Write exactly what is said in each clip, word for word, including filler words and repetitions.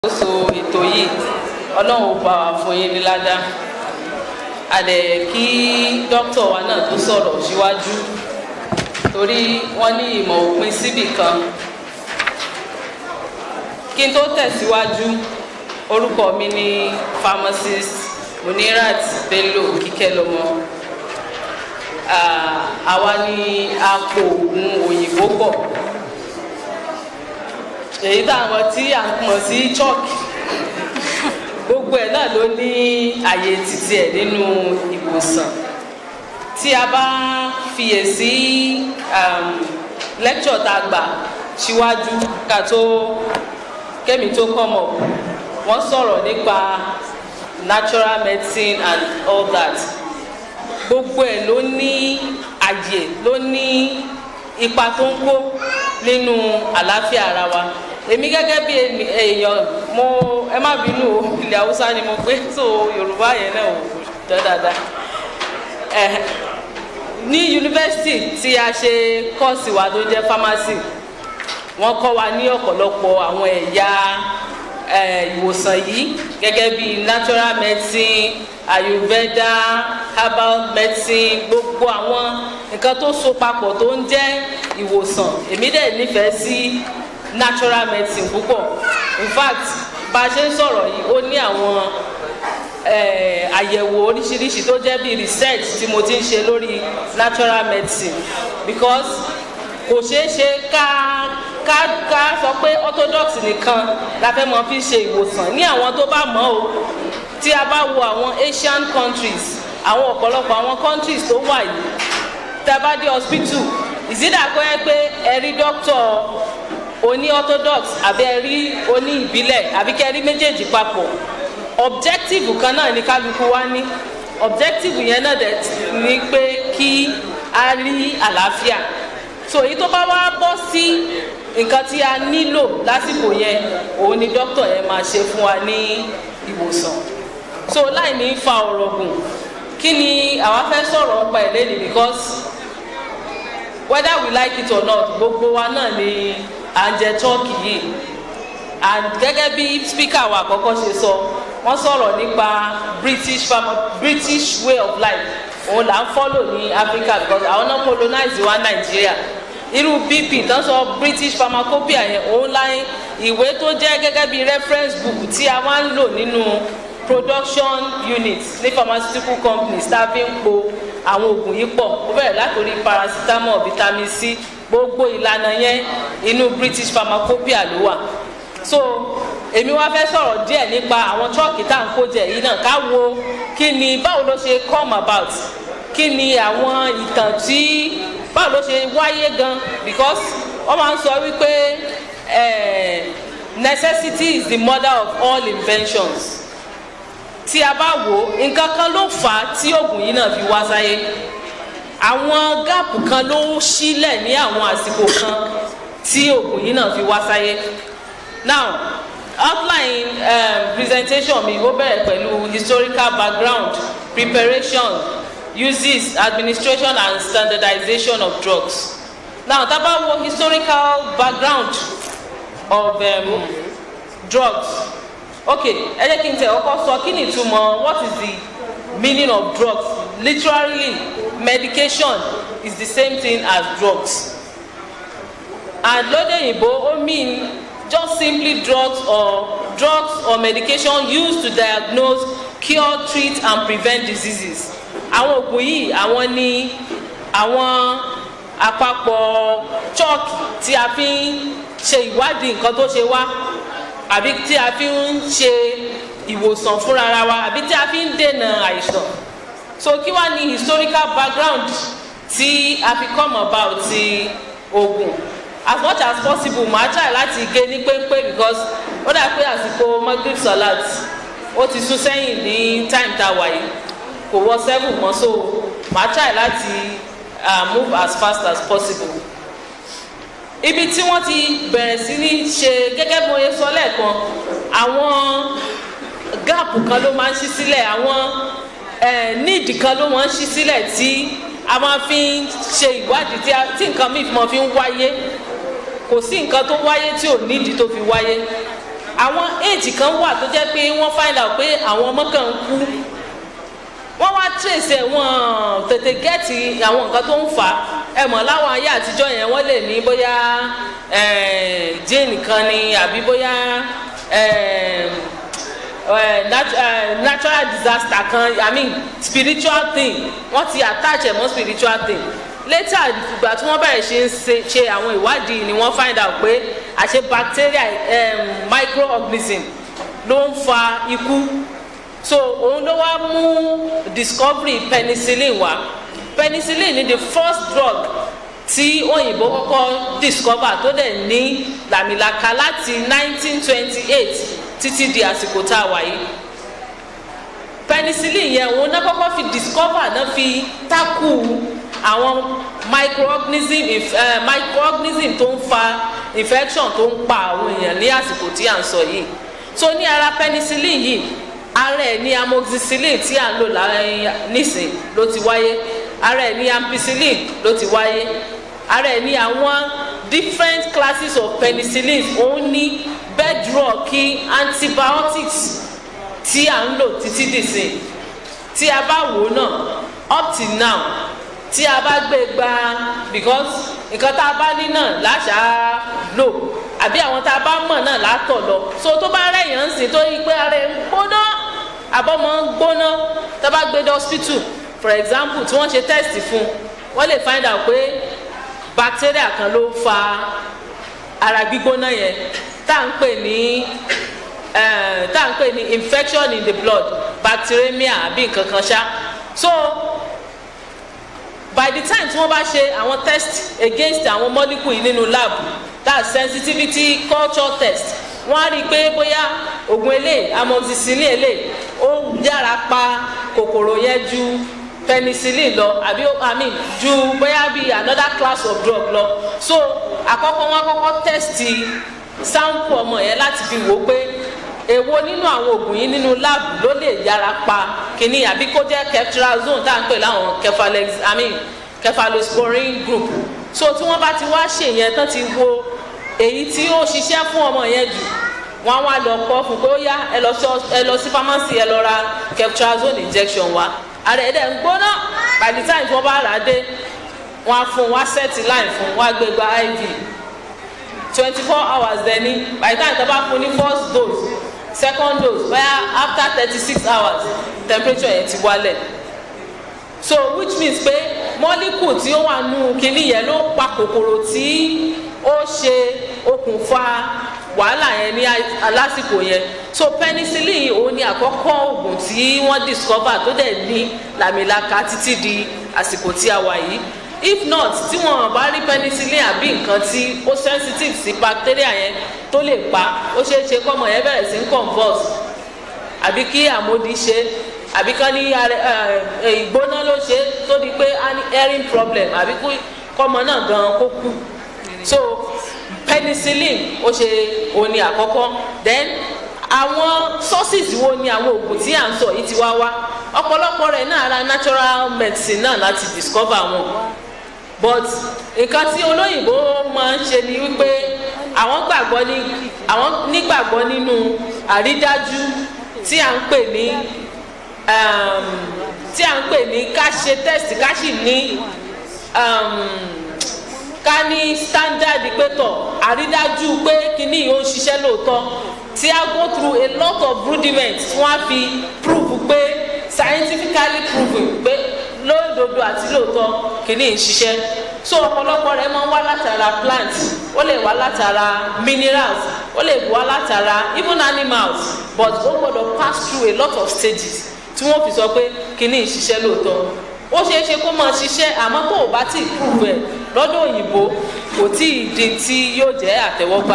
So ètò yìí Ọlọ́run bá wa fún yín ní ládá àdẹ kí dókítà wa náà tó sọ̀rọ̀ síwájú torí wọ́n ní ìmọ̀ òpin síbì kan kí n tó tẹ̀síwájú orúkọ mi ní pharmacist Munirat Bello Kíkẹ́lọmọ àwa ni apò oògùn òyìnbó pọ̀ èyí táwọn tí à ń pọ̀ sí chalk gbogbo ẹ̀ náà ló ní àyè títí ẹ̀ nínú ìwòsàn tí a bá fiyèsí lecture tá a gbà síwájú ká tó kémi tó come up wọ́n sọ̀rọ̀ nípa natural medicine and all that gbogbo ẹ̀ ló ní àyè ló ní ipa tó ń kó nínú àlàáfíà ara wa èmi gẹ́gẹ́ bí èèyàn mo ẹ má bínú o ilẹ̀ haúsá ni mo gbé so yorùbá yẹn náà ò jọ dáadáa ẹ ní yunifásitì tí a ṣe kọ́ọ̀sì wa tó jẹ́ pharmacy wọ́n kọ́ wa ní ọ̀pọ̀lọpọ̀ àwọn ẹ̀yà ìwòsàn yìí gẹ́gẹ́ bí natural medicine ayurveda herbal medicine gbogbo àwọn nǹkan tó so papọ̀ tó ń jẹ́ ìwòsàn èmi dẹ̀ nífẹ̀ẹ́ sí natural medicine púpọ̀ in fact bá a ṣe ń sọ̀rọ̀ yìí ó ní àwọn àyẹ̀wò oríṣiríṣi tó jẹ́ bí research tí mo ti ń ṣe lórí natural medicine because kò ṣeé ṣe ká ká ká sọ pé orthodox nìkan la fẹ́ mọ fi ṣe ìwòsàn ní àwọn tó bá mọ̀ o tí a bá wo àwọn Asian countries àwọn ọ̀pọ̀lọpọ̀ àwọn countries tó wà yìí tá a bá dé hospital ìsídà kọ́ ẹ pé ẹ rí doctor oní orthodox àbí ẹ rí oní ìbílẹ̀ àbí kẹ́ ẹ rí méjèèjì papọ̀ objective kan náà ní kálukú wá ní objective yẹn náà dẹ̀ ní pé kí a rí àlàáfíà so èyí tó bá wá bọ́ sí nǹkan tí a nílò lásìkò yẹn òun ni doctor yẹn máa ṣe fún wa ní ìwòsàn so láì ní fa ọ̀rọ̀ gùn kí ni àwa fẹ́ sọ̀rọ̀ ọ̀pá ẹ̀ lẹ́nu because whether we like it or not gbogbo wa náà ni à ń jẹ tọ́ọ̀kì yìí and gẹ́gẹ́ bí speaker wa àkọ́kọ́ ṣe sọ wọ́n sọ̀rọ̀ nípa British farmer British way of life òun là ń follow ní Africa because àwọn náà colonize wa Nàìjíríà irú B P tán sọ British pharmacopoeia yẹn òun láyé ìwé tó jẹ́ gẹ́gẹ́ bí reference book tí a wá ń lò nínú production unit ní pharmaceutical companies tá a fi ń po àwọn oògùn yìí pọ̀ ó bẹ̀rẹ̀ látòrí paracetamol vitamin C gbogbo ìlànà yẹn inú British pharmacopoeia ló wà so èmi wá fẹ́ sọ̀rọ̀ díẹ̀ nípa àwọn chọ́ọ̀kì tá à ń kó jẹ yìí náà ká wo kí ni báwo ló ṣe come about kí ni àwọn ìtàn tí báwo ló ṣe wáyé gan because wọ́n máa ń sọ wípé necessity is the mother of all inventions tí a bá wò nǹkan kan ló fà á tí oògùn yìí náà fi wá sáyé àwọn gáàpù kan ló sílẹ̀ ní àwọn àsìkò kan tí oògùn yìí náà fi wá sáyé now outline um, presentation mi ó bẹ̀rẹ̀ pẹ̀lú historical background preparation uses administration and standardization of drugs now tá bá wo historical background of um, drugs okay ẹ jẹ́ kí n tẹ̀ ọkọ sọ kí ni ìtumọ̀ what is the meaning of drugs literally medication is the same thing as drugs and lóde òyìnbó ó mean just simply drugs or drugs or medication used to diagnose cure treat and prevent diseases àwọn oògùn yìí àwọn ni àwọn àpapọ̀ chalk tí a fi ń ṣe ìwádìí nǹkan tó ṣe wá àbí tí a fi ń ṣe ìwòsàn fúnra wa àbí tí a fi ń dènà àìsàn so kí wá ní historical background tí a fi come about ti oògùn as much as possible màá try láti gé ní pépé because ó dà pé àsìkò Maghrib salat ó ti sún sẹ́yìn ní time tá a wà yìí kò wọ seven mọ́ so màá try láti uh, move as fast as possible ibi tí wọ́n ti bẹ̀rẹ̀ sí ní ṣe gẹ́gẹ́ bí mo yẹ sọ lẹ́ẹ̀kan àwọn gáàpù kan ló máa ń ṣí sílẹ̀ àwọn níìdì kan ló máa ń ṣí sílẹ̀ tí a máa fi ń ṣe ìwádìí tí nǹkan míì máa fi ń wáyé kò sí nǹkan tó wáyé tí ò nídìí tó fi wáyé àwọn age kan wà tó jẹ́ pé wọ́n find out pé àwọn ọmọ kan ń kú wọ́n wá trace ẹ̀ wọ́n tètè gẹ́ẹ̀tì àwọn nǹkan tó ń fà á ẹ mọ̀ láwọn ayé àtijọ́ yẹn wọ́n lè ní bóyá gene kan ni àbí bóyá natural disaster kan I mean spiritual thing wọ́n ti attach ẹ̀ mọ́ spiritual thing later ìgbà tí wọ́n bẹ̀rẹ̀ ṣe ń ṣe àwọn ìwádìí ni wọ́n find out pé àṣẹ bacteria um, microorganism ló ń fa ikú so òun ló wá mú discovery penicillin wá penicillin ni the first drug tí òyìnbó kọ́kọ́ discover tó dẹ̀ ní làmìlaka láti nineteen twenty-eight títí di àsìkò tá a wà yìí penicillin yẹn òun náà kọ́kọ́ fi discover náà fi takú àwọn microorganism uh, microorganism tó ń fa infection tó ń pa àwọn èèyàn ní àsìkò tí à ń sọ yìí so ní ara penicillin yìí ara ẹ̀ ní amoxicillin tí à ń lò nísìn ló ti wáyé ara ẹ̀ ní ampicillin ló ti wáyé ara ẹ̀ ní àwọn different classes of penicillin òun ní bedrock antibiotics tí à ń lò títí dìsìn tí a bá wò náà up till now tí a bá gbé gba because nǹkan tá a bá ní náà láṣà lò àbí àwọn tá a bá mọ̀ náà látọ̀ lọ so tó bá rẹ̀yàn ń sìn tó yí pé ara ẹ̀ ń gbóná àbọ̀mọ́ ń gbóná tá a bá gbé dé hospital for example tí wọ́n ṣe test fún wọ́n lè find out pé bacteria kan ló fa ara gbígbóná yẹn tá à ń pè ní tá à ń pè ní infection in the blood bacteremia àbí nǹkan kan ṣá so by the time tí wọ́n bá ṣe àwọn test against àwọn molecule yìí nínú lab that sensitivity culture test wọ́n á rí i pé bóyá oògùn eléyìí amoxicillin eléyìí ó yára pa kòkòrò yẹn ju penicillin lọ àbí i mean ju bóyá bí another class of drug lọ so àkọ́kọ́ wọ́n kọ́kọ́ test sample ọmọ yẹn láti fi wò ó pé èwo nínú àwọn oògùn yìí nínú lab ló lè yára pa kínní àbí kó jẹ́ ceftriaxone tá à ń pè láwọn cephalex i mean cephalosporin group so tí wọ́n bá ti wá ṣe yẹn tán ti wo èyí tí ó ṣiṣẹ́ fún ọmọ yẹn jù wọ́n á wá lọ kọ́ fún pé ó yá ẹ lọ sí pharmacy ẹ lọ ra ceftriaxone injection wá ààrẹ ẹ̀dẹ̀ ń gbóná by the time tí wọ́n bá rà á dé wọ́n á fún wọ́n á set line fún wọ́n á gbé gba I V twenty four hours dẹni by the time tó bá fún ní first dose second dose bóyá after thirty six hours temperature yẹn ti wálẹ̀ so which means pé molecule tí ó wà nù kíní yẹn ló pa kòkòrò tí ó ṣe okùnfà wàhálà yẹn ní lásìkò yẹn so penicillin òun ni àkọ́kọ́ oògùn tí wọ́n discover tó dẹ̀ ní làmìlaka títí di àsìkò tí a wà yìí if not tí wọn bá rí penicillin àbí nǹkan tí ó sensitive sí bacteria yẹn tó lè pa ó ṣeé ṣe kọ́mọ yẹn bẹ̀rẹ̀ sí ń convulse àbí kí àmódi ṣe àbí kán ní ìgbóná ló ṣe tó di pé a ní hearing problem àbí kọ́mọ náà gan kó kú so penicillin ó ṣe òní àkọ́kọ́ then àwọn sources wo ni àwọn oògùn tí à ń sọ yìí ti wá wá ọ̀pọ̀lọpọ̀ rẹ̀ náà ara natural medicine náà láti discover wọn but nǹkan tí olóyìnbó máa ń ṣe ni wípé àwọn gbàgbọ́ ní àwọn nígbàgbọ́ nínú àrídájú tí à ń pè ní tí à ń pè ní ká ṣe test ká sì ní ká ní standard pé tọ̀ àrídájú pé kíní yóò ṣiṣẹ́ lóòótọ́ tí a go through a lot of rudiments tí wọ́n á fi prove pé scientifically proven pé lóòdodo àti lóòótọ́ kíní ń ṣiṣẹ́ so ọ̀pọ̀lọpọ̀ rẹ̀ máa ń wá látara plant ó lè wá látara minerals ó lè wá látara even animals but ó gbọ́dọ̀ pass through a lot of stages tí wọ́n fi sọ pé kíní ń ṣiṣẹ́ lóòótọ́ ó ṣeé ṣe kó máa ṣiṣẹ́ àmọ́ tó o bá ti prove ẹ̀ lọ́dọ̀ òyìnbó kò tí ì di tí yóò jẹ́ àtẹ́wọ́gbà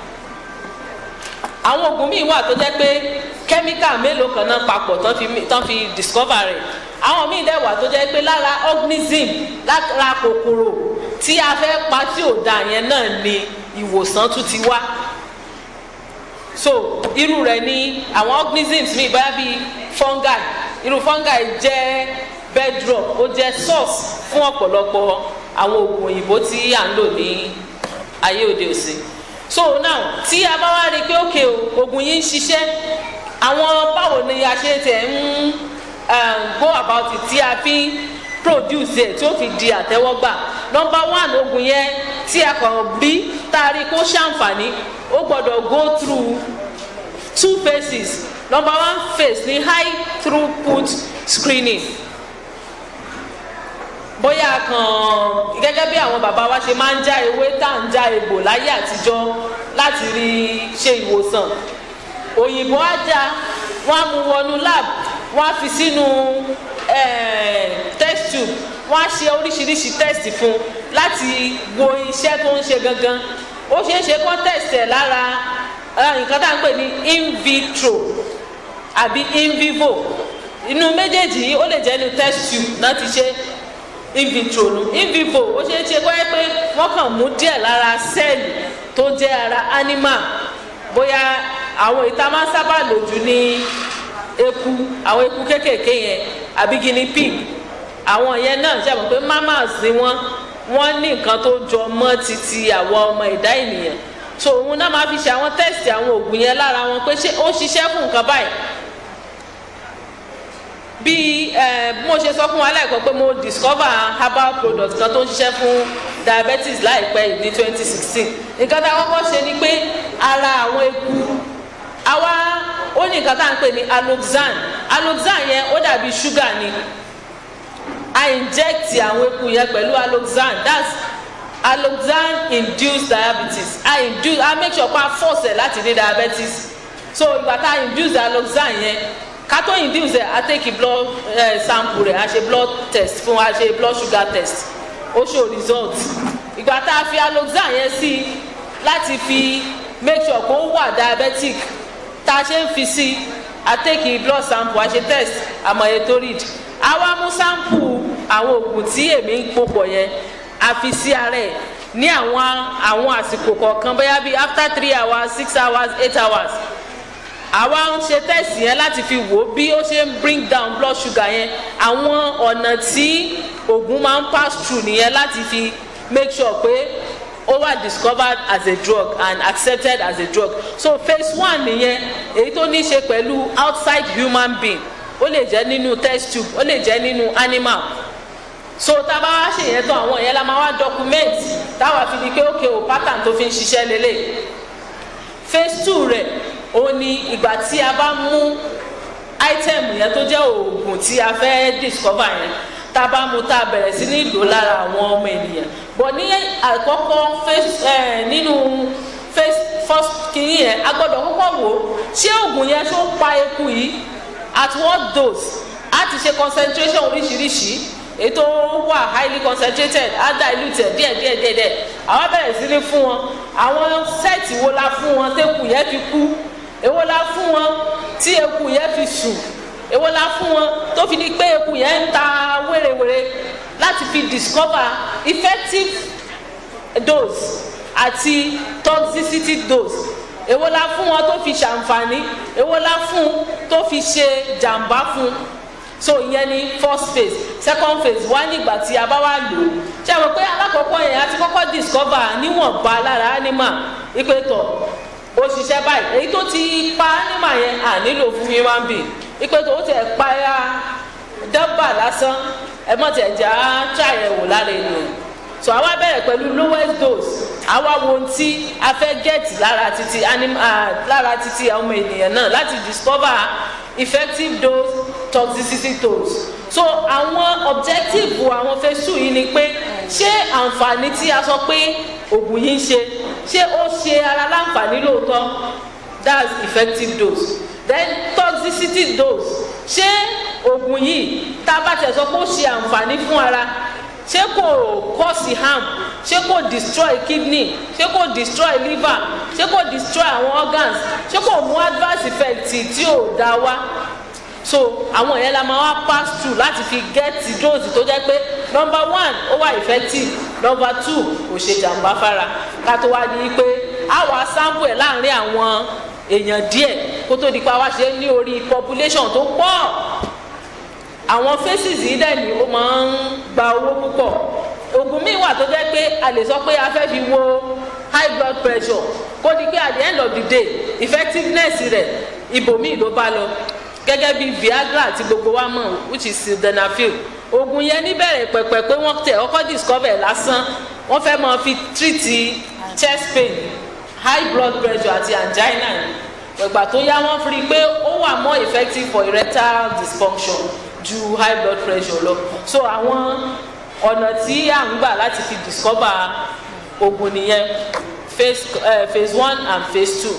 àwọn oògùn míì wà tó jẹ́ pé kẹ́míkà mélòó kan náà papọ̀ tán fi tán fi discover rẹ̀ àwọn míì dẹ̀ wà tó jẹ́ pé lára organism lára kòkòrò tí a fẹ́ pa tí ò da yẹn náà ni ìwòsàn tún ti wá so irú rẹ̀ ni àwọn organisms míì báyà bíi fungi irú fungi jẹ́ bedrock ó jẹ́ source fún ọ̀pọ̀lọpọ̀ àwọn oògùn òyìnbó tí à ń lò ní ayé òde òsì so now tí a bá wá rí pé òkè o oògùn yìí ń ṣiṣẹ́ àwọn báwo ni a ṣe tẹ̀ ń go about it tí a fi produce ẹ̀ tí ó fi di àtẹ́wọ́gbà. Number one, oògùn yẹn tí a kàn bí tá a rí kó ṣàǹfààní ó gbọ́dọ̀ go through two phases. Number one phase ní high throughput screening. Bóyá kan gẹ́gẹ́ bí àwọn bàbá wa ṣe máa ń já ewé tá à ń já egbò láyé àtijọ́ láti rí ṣe ìwòsàn. Òyìnbó á já wọ́n á mú wọnú lab wọ́n á fi sínú test tube wọ́n á ṣe oríṣiríṣi test fún láti wo iṣẹ́ tó ń ṣe gangan. Ó ṣeé ṣe kó test ẹ̀ lára nǹkan tá à ń pè ní in vitro àbí in vivo. Inú méjèèjì yìí ó lè jẹ́ inú test tube náà ti ṣe in vitro nu. In vivo ó ṣeé ṣe kó yẹ pé wọ́n kàn mú díẹ̀ lára sẹ́ẹ̀lì tó jẹ́ ara animal. Bóyá àwọn ìta máa ń sábà lò jù ní eku, àwọn eku kéékèèké yẹn àbí guinea pig. Àwọn yẹn náà ṣe mọ̀ pé mammals ni wọ́n wọ́n ní nǹkan tó jọ mọ́ títí àwọn ọmọ ẹ̀dá ènìyàn. So òun náà máa fi ṣe àwọn test àwọn oògùn yẹn lára wọn pé ṣé ó ṣiṣẹ́ fún nǹkan báyìí. Bí mo ṣe sọ fún wa láìpẹ́ pé mo discover herbal product kan tó ń ṣiṣẹ́ fún diabetes láìpẹ́ ní twenty sixteen. Nǹkan tá a kọ́kọ́ ṣe ni pé ara àwọn eku àwa ó ní nǹkan tá à ń pè ní aloxan. Aloxan yẹn ó dàbí ṣúgà ni. I inject àwọn eku yẹn pẹ̀lú aloxan. That's aloxan induced diabetes. I induce I make sure pa force ẹ̀ láti ní diabetes. So ìgbà tá a induce aloxan yẹn ká tó induce ẹ̀ a take blood uh, sample rẹ̀ a ṣe blood test fún a ṣe blood sugar test ó show result. Ìgbà tá a fi aloxan yẹn sí láti fi make sure kó wà diabetic tá a ṣe ń fi sí a take blood sample a ṣe test àmọ̀ye tó read. A wá mú sample àwọn oògùn tí èmi ń pòpọ̀ yẹn a fi sí ara ẹ̀ ní àwọn àwọn àsìkò kọ̀ọ̀kan bóyá bíi after three hours six hours eight hours. Àwa ń ṣe test yẹn láti fi wò bí ó ṣe ń bring down blood sugar yẹn. Àwọn ọ̀nà tí oògùn máa ń pass through nìyẹn láti fi make sure pé ó wà discovered as a drug and accepted as a drug. So phase one nìyẹn èyí tó ní ṣe pẹ̀lú outside human being. Ó lè jẹ́ nínú test tube ó lè jẹ́ nínú animal. So tá a bá wá ṣe yẹn tán àwọn yẹn la máa wá document táwa fi di pé ókè o pattern tó fi ń ṣiṣẹ́ lélẹ̀. Phase two rẹ̀ ó ní ìgbà tí a bá mú item yẹn tó jẹ́ oògùn tí a fẹ́ discover yẹn tá a bá mú tá a bẹ̀rẹ̀ sí ní lò lára àwọn ọmọ ènìyàn. But ní àkọ́kọ́ phase ẹ̀ nínú phase first kìíní yẹn a gbọ́dọ̀ kọ́kọ́ wò ó ṣé oògùn yẹn tó pa eku yìí at what dose a ti ṣe concentration oríṣiríṣi ètò wà highly concentrated á diluted díẹ̀ díẹ̀ díẹ̀ díẹ̀ àwọn bẹ̀rẹ̀ sí ní fún wọn àwọn sẹ́ẹ̀tì wo la fún wọn tẹ́kù yẹn fi kú èwo la fún wọn tí eku yẹn fi sùn èwo la fún wọn tó fi ní pé eku yẹn ń ta wérewère láti fi discover effective dose àti toxicity dose èwo la fún wọn tó fi ṣàǹfààní èwo la fún tó fi ṣe jàǹbá fún. So ìyẹn ni first phase. Second phase wá nígbà tí a bá wá lò ó ṣe àwọn pé alákọ̀ọ́kọ́ yẹn a ti kọ́kọ́ discover níwọ̀nba lára animal ipe tọ̀ ó ṣiṣẹ́ báyìí èyí tó ti pa animal yẹn à nílò fún human being ipe tọ̀ ó tẹ̀ pa ya dábàá lásán ẹ mọ̀ tẹ̀ já ṣàyẹ̀wò lára ènìyàn. So àwa bẹ̀rẹ̀ pẹ̀lú lowest dose àwa wo ohun tí a fẹ́ get lára títí animal lára títí ọmọ ènìyàn náà láti discover effective dose toxicity dose. So àwọn objective àwọn phase two yìí ni pé ṣé àǹfààní tí a sọ pé oògùn yìí ń ṣe ṣé ó ṣe ara láǹfààní lóòótọ́ that's effective dose. Then toxicity dose ṣé oògùn yìí tá a bá tẹ̀ sọ pé ó ṣe àǹfààní fún ara ṣé kò cause harm ṣé kò destroy kidney ṣé kò destroy liver ṣé kò destroy àwọn organs ṣé kò mú adverse effect tí ò dá wá. So àwọn yẹn la máa wá pass through láti fi get dose tó jẹ́ pé number one ó wà effective number two kò ṣe jàǹbá fara ká tó wá di pé a wá sample ẹ̀ láàrin àwọn èèyàn díẹ̀ kó tó di pa wá ṣe ní orí population tó pọ̀. Àwọn phases yìí dẹ̀ ni ó máa ń gba owó púpọ̀. Oògùn míì wà tó jẹ́ pé a lè sọ pé a fẹ́ fi wo high blood pressure kó di pé at the end of the day effectiveness rẹ̀ ibòmíì ló bá lọ gẹ́gẹ́ bí Viagra àti gbogbo wa mọ̀ which is sildenafil oògùn yẹn níbẹ̀rẹ̀ pẹ̀pẹ̀ pé wọ́n tẹ̀ ọkọ̀ discover lásán wọ́n fẹ́ máa fi treat chest pain high blood pressure àti angina ìgbà tó yá wọ́n fi rí i pé ó wà more effective for erectile dysfunction ju high blood pressure lọ so àwọn ọ̀nà tí à ń gbà láti fi discover oògùn nìyẹn phase uh, phase one and phase two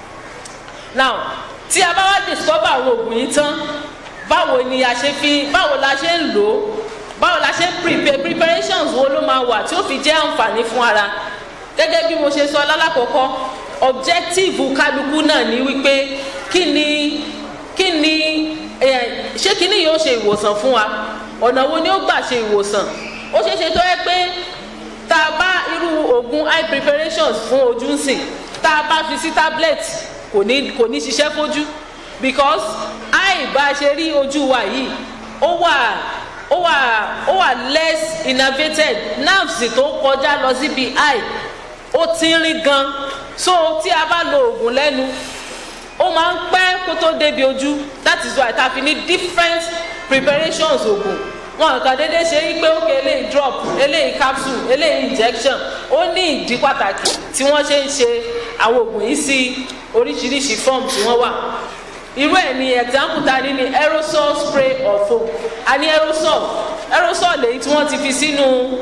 now tí a bá wá discover àwọn oògùn yìí tán báwo ni a ṣe fi báwo la ṣe ń lò ó báwo la ṣe ń prepare preparations wo ló máa wà tí ó fi jẹ́ àǹfààní fún ara gẹ́gẹ́ bí mo ṣe sọ lálàkọ́kọ́ objective kálukú náà ni wípé kí ni kí ni ṣé kí ni yóò ṣe ìwòsàn fún wa ọ̀nà wo ni ó gbà ṣe ìwòsàn ó ṣeé ṣe tó yẹ pé tá a bá irú oògùn eye preparations fún ojú ń sìn tá a bá fi sí tablet kò ní kò ní ṣiṣẹ́ fojú because eye bá ṣe rí ojú wa yìí ó wà ó wà ó wà less innervated nerves tó kọjá lọ síbi eye ó tínrín gan so tí a bá lo oògùn lẹ́nu ó máa ń pẹ́ kó tó débi ojú that is why ta fi ní different preparations oògùn wọn kàn déédéé ṣe wípé ókè eléyìí drop eléyìí capsule eléyìí injection ó ní ìdí pàtàkì tí wọ́n ṣe ń ṣe àwọn oògùn yìí sí oríṣiríṣi form tí wọ́n wà irú ẹ̀ ní example ta ní ní aerosol spray or foam a ní aerosol aerosol lèyí tí wọ́n ti fi sínú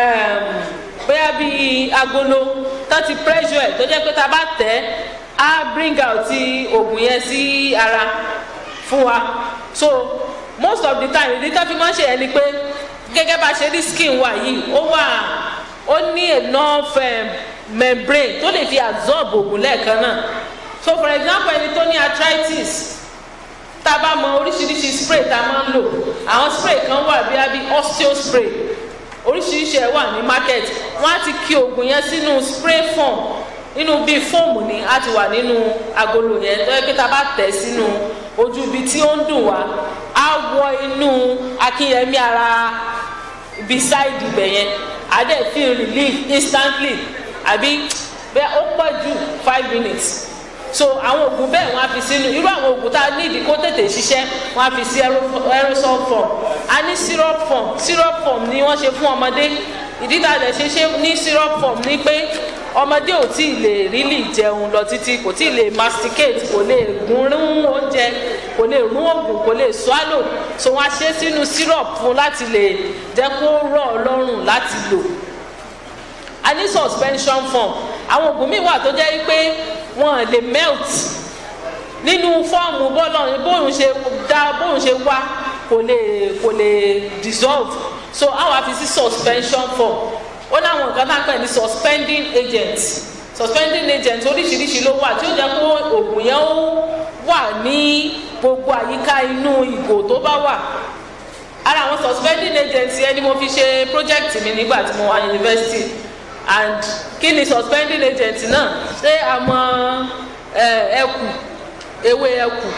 bóyá bíi agolo tó ti pressure ẹ̀ tó jẹ́ pé ta bá tẹ̀ á bring out ti oògùn yẹn sí ara fún wa so most of the time ìdí tó fi máa ń ṣe ẹ ni pé gẹ́gẹ́ bá ṣe rí skin wa yìí ó wà ó ní enough um, membrane tó lè fi absorb oògùn lẹ́ẹ̀kan náà so for example ẹni tó ní arthritis tá a bá mọ oríṣiríṣi spray tá a máa ń lò àwọn spray kan wà bí abí osteo spray oríṣiríṣi ẹ̀ wà ní market wọ́n á ti kí oògùn yẹn sínú spray form nínú bíi fóòmù ni á ti wà nínú agolo yẹn tó yẹ pé tá a bá tẹ̀ sínú ojú ibi tí ó ń dùn wá á wọ inú akínyẹmí ara ibi side ibẹ̀ yẹn á dẹ̀ feel relief instantly àbí bẹ́ẹ̀ ó pọ̀ ju five minutes so àwọn oògùn bẹ́ẹ̀ wọ́n á fi sínú irú àwọn oògùn tá a ní ìdí kó tètè ṣiṣẹ́ wọ́n á fi sí aerosol form a ní syrup form syrup form ni wọ́n ṣe fún ọmọdé ìdí tá a lè ṣe ṣe ní syrup form ni pé ọmọdé ò tí ì lè really jẹun lọ títí kò tí ì lè masticate kò lè gún rún oúnjẹ kò lè rún oògùn kò lè swallow so wọ́n á ṣe sínú syrup fún láti lè jẹ́ kó rọ̀ lọ́rùn láti lò a ní suspension form àwọn oògùn míì wà tó jẹ́ pé wọ́n lè melt nínú fọ́ọ̀mù bọ́ọ̀lù bóun ṣe dá bóun ṣe wá kò lè kò lè dissolve so àwọn àfi sí suspension form ó láwọn nǹkan tá à ń pè ní suspending agent suspending agent oríṣiríṣi ló wà tí ó jẹ́ kó oògùn yẹn ó wà ní gbogbo àyíká inú ìgò tó bá wà ara àwọn suspending agent yẹn ni mo fi ṣe project mi nígbà tí mo wà university and kí ni suspending agent náà ṣé àmọ́ ẹkù ewé ẹkù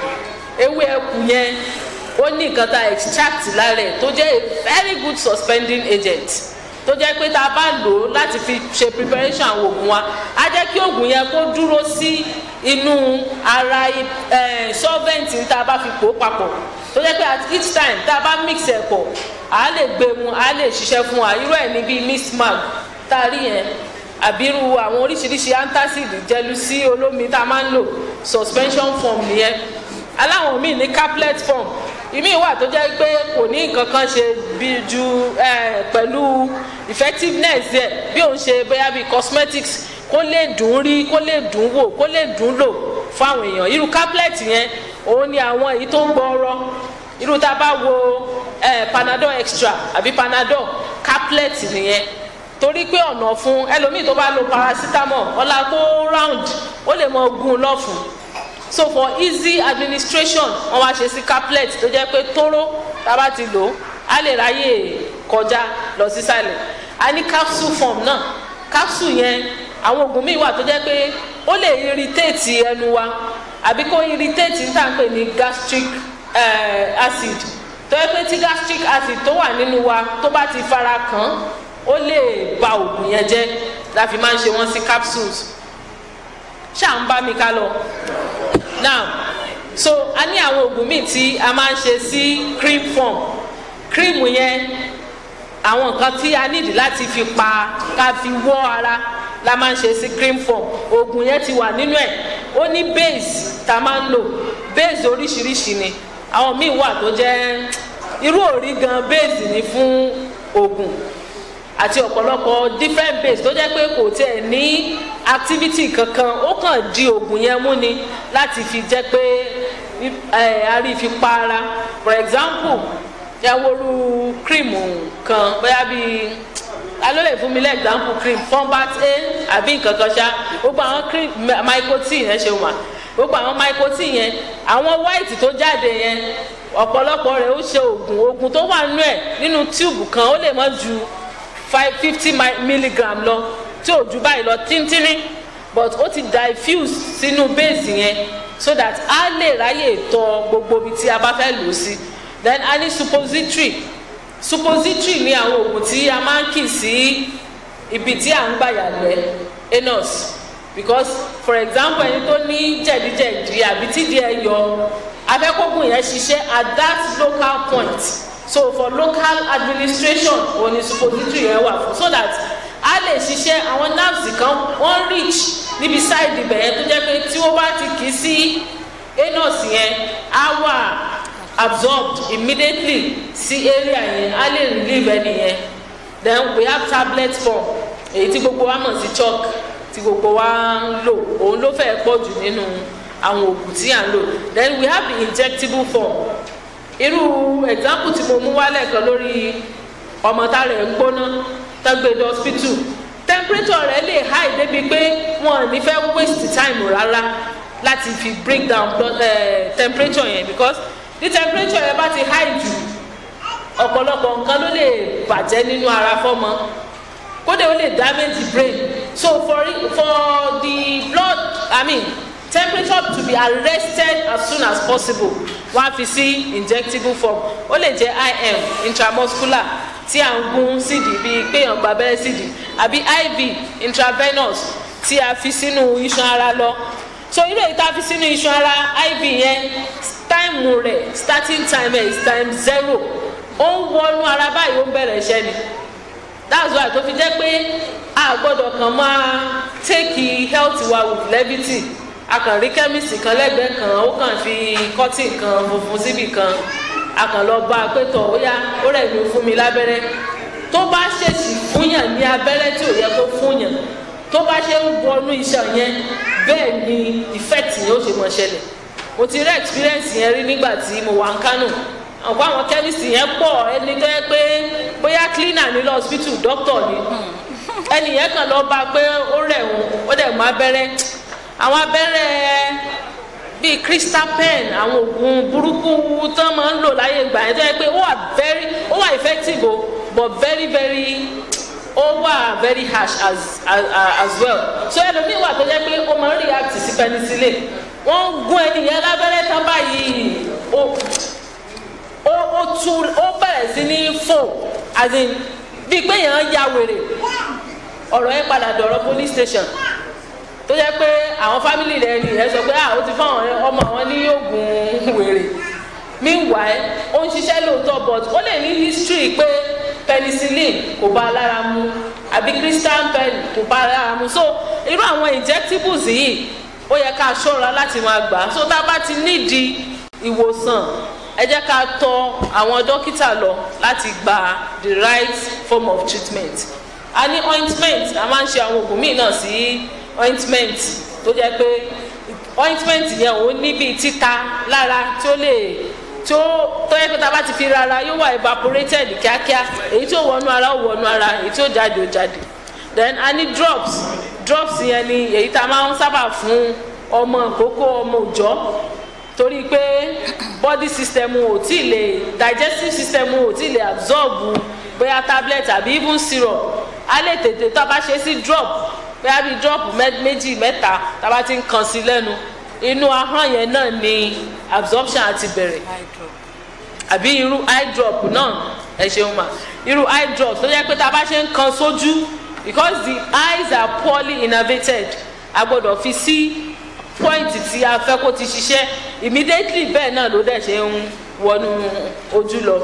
ewé ẹkù yẹn ó ní nǹkan tá extract lára ẹ̀ tó jẹ́ a very good suspending agent tó jẹ́ pé tá a bá lò ó láti fi ṣe preparation àwọn oògùn wa á jẹ́ kí oògùn yẹn kó dúró sí inú ara solvent tá a bá fi pò papọ̀ tó jẹ́ pé at each time tá a bá mix ẹ̀ pọ̀ à lè gbé mu à lè ṣiṣẹ́ fún wa irú ẹ̀ ní bíi mixmag tá a rí yẹn àbírú àwọn oríṣiríṣi antacid jẹlusí olómi tá a máa ń lò suspension form nìyẹn aláwọn míì ní caplet form ìmíì wà tó jẹ́ pé kò ní nǹkan kan ṣe bí ju pẹ̀lú effectiveness yẹ bí òun ṣe bóyá bíi cosmetics kó lè dùn rí kó lè dùn wò kó lè dùn lò fáwọn èèyàn irú caplet yẹn òun ni àwọn èyí tó ń gbọ́ọ́rọ́ irú tá a bá wo panadol extra àbí panadol caplet nìyẹn torí pé ọ̀nà fún ẹlòmíì tó bá lo paracetamol ọ̀la kó round ó lè mọ gún un lọ́fun so for easy administration wọ́n wá ṣe sí caplet tó jẹ́ pé tóró tá a bá ti lò ó á lè ráyè kọjá lọ sísàlẹ̀ a ní capsule form náà capsule yẹn àwọn oògùn míì wà tó jẹ́ pé ó lè irritate ẹnu wa àbí kó irritate ní tá à ń pè ní gastric uh, acid tó yẹ pé tí gastric acid tó wà nínú wa tó bá ti fara kàn ó lè ba oògùn yẹn jẹ́ la fi máa ń ṣe wọ́n sí capsules ṣáà ń bá mi ká lọ now so a ní àwọn oògùn míì tí a máa ń ṣe sí cream form cream yẹn àwọn nǹkan tí a nídìí láti fi pa ká fi wọ́ ara la máa ń ṣe sí cream form oògùn yẹn ti wà nínú ẹ̀ ó ní base tá a máa ń lò base oríṣiríṣi ni àwọn míì wà tó jẹ́ irú òrí gan base ni fún oògùn àti ọ̀pọ̀lọpọ̀ different base tó jẹ́ pé kò tiẹ̀ ní activity kankan ó kàn di oògùn yẹn mú ni láti fi jẹ́ pé a rí fi pa ara for example yaworu cream kan bóyá bíi alólè fún mi lẹ́ example cream Fombat A àbí nǹkan kan ṣá gbogbo àwọn cream mycotin yẹn ṣe wà gbogbo àwọn mycotin yẹn àwọn white tó jáde yẹn ọ̀pọ̀lọpọ̀ rẹ̀ ó ṣe oògùn oògùn tó wà nínú ẹ̀ nínú tube kan ó lè mọ́ ju five fifty milligram lọ tí ò ju báyìí lọ tíntínrín but ó ti diffuse sínú base yẹn so that a lè ráyè tọ gbogbo ibi tí a bá fẹ́ lò sí then a ní suppository suppository ní àwọn oògùn tí a máa ń kì sí ibi tí à ń gbà yàgbẹ́ anus because for example ẹni tó ní jẹ̀díjẹ̀dí àbí tídìí ẹ̀ yọ afẹ́kọ̀gùn yẹn ṣiṣẹ́ at that local point so for local administration òní suppository yẹn wà fún so that a lè ṣiṣẹ́ àwọn nerves kan wọ́n reach níbi side ibẹ̀ yẹn tó jẹ́ pé tí wọ́n bá ti kì í sí anus yẹn á wà absorbed immediately sí area yẹn á lè relieve ẹni yẹn then we have tablet form èyí tí gbogbo wa mọ̀ sí chalk tí gbogbo wa ń lò òun ló fẹ́ pọ̀ jù nínú àwọn oògùn tí à ń lò then we have the injectable form irú example tí mo mú wálẹ̀ kan lórí ọmọ tá rẹ̀ ń gbóná tẹ́gbẹ̀dẹ̀ hospital temperature rẹ̀ lè high débi pé wọn ò ní fẹ́ waste time rárá láti fi break down blood, uh, temperature yẹn because the temperature yẹn bá ti high jù ọ̀pọ̀lọpọ̀ nǹkan ló lè bàjẹ́ nínú ara fọ́mọ kódé ó lè damage the brain so for for the blood I mean temperature to be arrested as soon as possible wọ́n á fi sí injectable form ó lè jẹ́ I M intramuscular tí à ń gún sídìí bíi péyàn gba abẹ́rẹ́ sídìí àbí I V intravenous tí a fi sínú iṣan ara lọ so irú èyí tá a fi sínú iṣan ara I V yẹn time rẹ̀ starting time is time zero ó ń wọnú ara báyìí ó ń bẹ̀rẹ̀ iṣẹ́ ni that's why tó fi jẹ́ pé a gbọ́dọ̀ kàn máa take health wa with levity a kàn rí chemist kan lẹ́gbẹ̀ẹ́ kan ó kàn fi cotton kan funfun síbì kan a kàn lọ bá a pé tọ̀ ó yá ó rẹ̀ mí fún mi lábẹ́rẹ́ tó bá ṣèṣì fúnyàn ní abẹ́rẹ́ tí ò yẹ kó fúnyàn tó bá ṣe ń wọnú iṣan yẹn bẹ́ẹ̀ ni effect yẹn ó ṣe mọ̀ ṣẹlẹ̀ mo ti rí experience yẹn rí nígbà tí mo wà ń Kánò ọ̀pọ̀ àwọn chemist yẹn pọ̀ ẹni tó yẹ pé bóyá cleaner ní lọ hospital doctor ni ẹni yẹn kàn lọ bá a pé ó rẹ̀ wọ́n ó dẹ̀ mú abẹ́rẹ́ àwọn abẹ́rẹ́ bíi crystal pen àwọn oògùn burúkú tán máa ń lò láyé ìgbà yẹn tó yẹ pé ó wà very ó wà effective o but very very ó wà very harsh as as as well so ẹlòmíì wà tó yẹ pé ó máa ń react sí penicillin wọ́n gún ẹni yẹn lábẹ́rẹ́ tán báyìí ó ó ó tú ó bẹ̀rẹ̀ sí ní fò as in bíi pé yẹn ń ya wèrè ọ̀rọ̀ yẹn padà dọ̀rọ̀ police station tó yẹ pé àwọn fámìlì rẹ nìyẹn sọ pé ah ó ti fún àwọn ọmọ àwọn ní oògùn wèrè meanwhile ó ń ṣiṣẹ́ lóòótọ́ but ó lè ní history pé penicillin kò bá a lára mu àbí crystal pen kò bá a lára mu so irú àwọn injectables yìí ó yẹ ká ṣọ́ra láti máa gbà so tá a bá ti nídìí ìwòsàn ẹ jẹ́ ká tọ̀ àwọn dókítà lọ láti gba the right form of treatment a ní ointment a máa ń ṣe àwọn oògùn míì náà sí ointment tó jẹ́ pé ointment yẹn ò ní bíi títa lára tí ó lè tí ó tó yẹ pé tá a bá ti fi rárá yóò wà evaporated kíákíá èyí tí ó wọnú ara ó wọnú ara èyí tí ó jáde ó jáde then a ní drops drops yẹn ni èyí tá a máa ń sábà fún ọmọ ìkókó ọmọ òòjọ́ torí pé body system ò tí ì lè digestive system ò tí ì lè absorb bóyá tablet àbí even syrup a lè tètè tá a bá ṣe sí drop bóyá bíi drop méjì mẹ́ta tá a bá ti ń kan sí lẹ́nu inú ahọ́n yẹn náà ni absorption àti bẹ̀rẹ̀ àbí irú eye drop náà ẹ ṣeun mà irú eye drop tó yẹ pé tá a bá ṣe ń kan sójú because the eyes are poorly innervated a gbọ́dọ̀ fi sí point tí a fẹ́ kó ti ṣiṣẹ́ immediately bẹ́ẹ̀ náà ló dẹ̀ ṣe ń wọnú ojú lọ.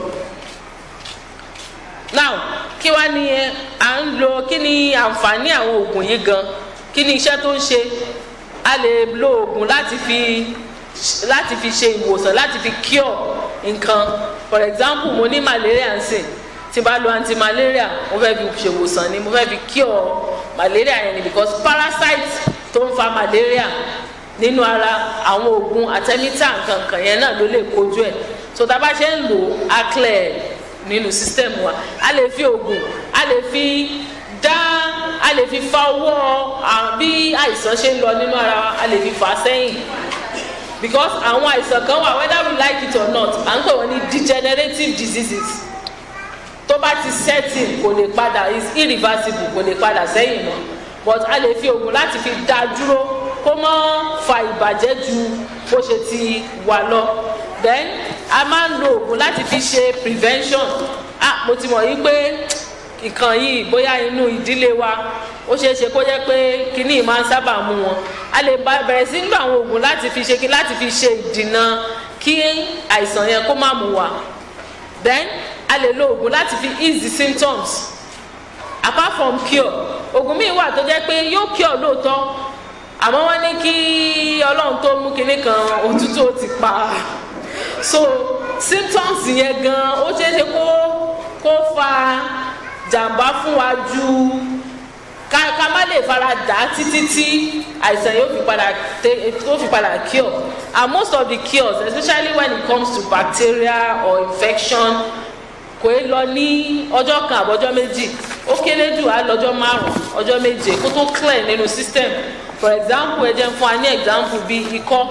now kí wá ní à ń lo kí ni àǹfààní àwọn oògùn yìí gan kí ni iṣẹ́ tó ń ṣe a lè lo oògùn láti fi láti fi ṣe ìwòsàn láti fi cure nǹkan for example mo ní malaria ń sìn tí bá lo anti-malaria mo fẹ́ fi ṣèwòsàn ni mo fẹ́ fi cure malaria yẹn ni because parasite tó ń fa malaria nínú ara àwọn oògùn àtẹ̀mítà nǹkan yẹn náà ló lè kojú ẹ̀ so tá a bá ṣe ń lò á clear nínú system wa a lè fi oògùn a lè fi dá a lè fi fa ọwọ́ bí àìsàn ṣe ń lọ nínú ara wa a lè fi fà á sẹ́yìn because àwọn àìsàn kan wà whether we like it or not à ń pè wọ́n ní degenerative diseases tó bá ti setting kò lè padà is irreversible kò lè padà sẹ́yìn mọ́ but a lè fi oògùn láti fi dá dúró kó má fa ìbàjẹ́ ju bó ṣe ti wà lọ then a máa ń lo oògùn láti fi ṣe prevention ah mo ti mọ̀ yí pé nǹkan yìí bóyá inú ìdílé wa ó ṣeé ṣe kó jẹ́ pé kíní máa ń sábà mú wọn a lè bẹ̀rẹ̀ sí ń lo àwọn oògùn láti fi ṣe kí láti fi ṣe ìdènà kí àìsàn yẹn kó má mú wa then a lè lo oògùn láti fi ease the symptoms apart from cure oògùn míì wà tó jẹ́ pé yóò cure lóòótọ́ àmọ́ wọ́n ní kí ọlọ́run tó mú kinní kan òtútù ó ti pa so symptoms yẹn gan ó ṣeé ṣe kó kó fa jàǹbá fún wa ju ká ká má lè fara dà á títí tí àìsàn yóò fi padà tó fi padà cure and most of the cures especially when it comes to bacteria or infection kò é lọ ní ọjọ́ kan àbọ̀jọ́ méjì ó kéré jù á lọ́jọ́ márùn-ún ọjọ́ méje kó tó clear nínú system for example ẹ jẹ́ fún wa ní example bíi ikọ́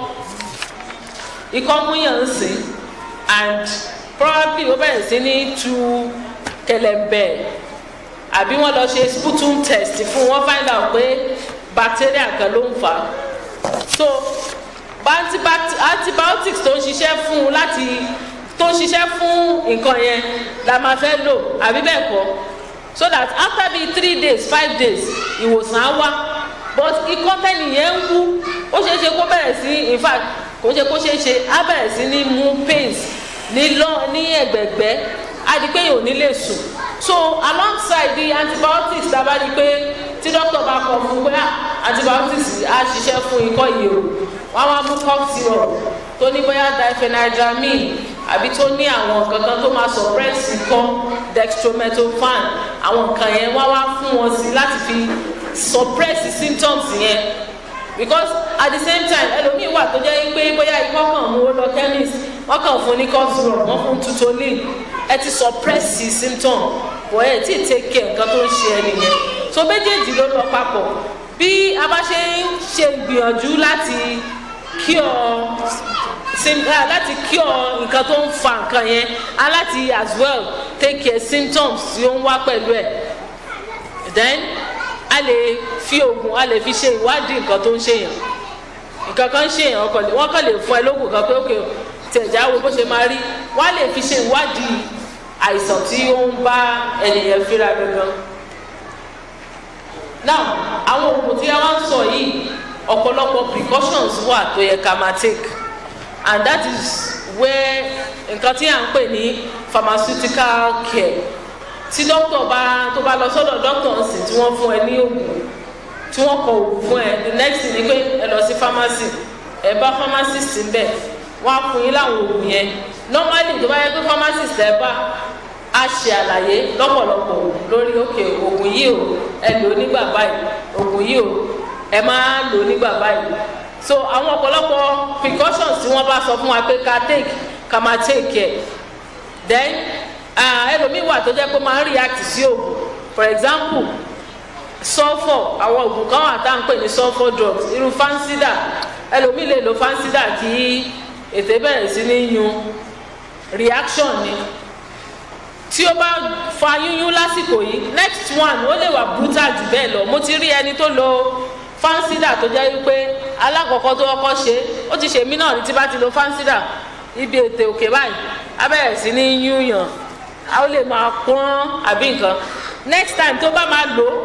ikọ́ múyàn ń sìn and probably ó bẹ̀rẹ̀ sí ní tu kẹlẹ̀mbẹ̀ àbí wọ́n lọ ṣe sputum test fún wọ́n find out pé bacteria kan ló ń fà á so antibiotics tó ń ṣiṣẹ́ fún un láti tó ń ṣiṣẹ́ fún nǹkan yẹn la máa fẹ́ lò àbí bẹ́ẹ̀ kọ́ so that after bíi three days five days ìwòsàn á wá but ikọ́ tẹ́nì yẹn ń wú ó ṣeé ṣe kó bẹ̀rẹ̀ sí in fact kò ṣe kó ṣeé ṣe á bẹ̀rẹ̀ sí ní mú pains ní lọ ní ẹ̀gbẹ̀gbẹ́ á di pé yóò ní lè sùn so alongside the antibiotics tá a bá di pé tí doctor bá kọ fún pé antibiotics á ṣiṣẹ́ fún ikọ́ yìí o wọ́n á wá mú cough syrup tó ní bóyá diphenhydramine àbí tó ní àwọn kankan tó máa suppress ikọ́ dextromethorphan àwọn nǹkan yẹn wọ́n wá fún wọn sí láti fi suppress the symptoms yẹn because at the same time ẹlòmíì wà tó jẹ́ pé bóyá ikọ́ kan mú ó lọ chemist wọ́n kàn fún ní cough syrup wọ́n fún tutolin ẹ ti suppress the symptom wọ́n ẹ̀ tí ì take care nǹkan tó ń ṣe ẹni yẹn so méjèèjì ló lọ papọ̀ bí a bá ṣe ń ṣe gbìyànjú láti cure láti cure nǹkan tó ń fa nǹkan yẹn and láti as well take care symptoms tí ó ń wá pẹ̀lú ẹ̀ then a lè fi oògùn a lè fi ṣe ìwádìí nǹkan tó ń ṣèyàn nǹkan kan ń ṣèyàn wọ́n kàn lè fún ẹ lóògùn kan pé ókè tẹ̀já wo bó ṣe máa rí wọ́n á lè fi ṣe ìwádìí àìsàn tí ó ń bá ènìyàn fíra gangan now àwọn oògùn tí a wá ń sọ yìí ọ̀pọ̀lọpọ̀ precautions wà tó yẹ ká máa take and that is where nǹkan tí à ń pè ní pharmaceutical care tí doctor bá tó bá lọ sọ́dọ̀ doctor ń sìn tí wọ́n fún ẹ ní oògùn tí wọ́n kọ oògùn fún ẹ the next thing ni pé ẹ lọ sí pharmacy ẹ bá pharmacist níbẹ̀ wọ́n á fún yín láwọn oògùn yẹn normally tó bá yẹ pé pharmacist ẹ bá a ṣe àlàyé lọ́pọ̀lọpọ̀ lórí òkè oògùn yìí o ẹ lò ó nígbà báyìí oògùn yìí o ẹ máa lò ó nígbà báyìí so àwọn ọ̀pọ̀lọpọ̀ precautions tí wọ́n bá sọ fún wa pé ká take ká máa take care then ẹlòmíì wà tó jẹ́ pé máa ń react sí oògùn for example sulfur àwọn oògùn kan wà tá à ń pè ní sulfur drugs irú fansida ẹlòmíì lè lo fansida kí ètè bẹ̀rẹ̀ sí ní yún reaction ni tí ó bá fa yúnyún lásìkò yìí next one ó lè wà brutal jù bẹ́ẹ̀ lọ mo ti rí ẹni tó lo fansida tó jẹ́ wípé alákọ̀ọ́kọ́ tó kọ́kọ́ ṣe ó ti ṣe mí náà ní tí bá ti lo fansida ibi ètè òkè báyìí á bẹ̀rẹ̀ sí ní yúnyàn ó lè máa pọ́n àbí nǹkan next time tó bá máa lò ó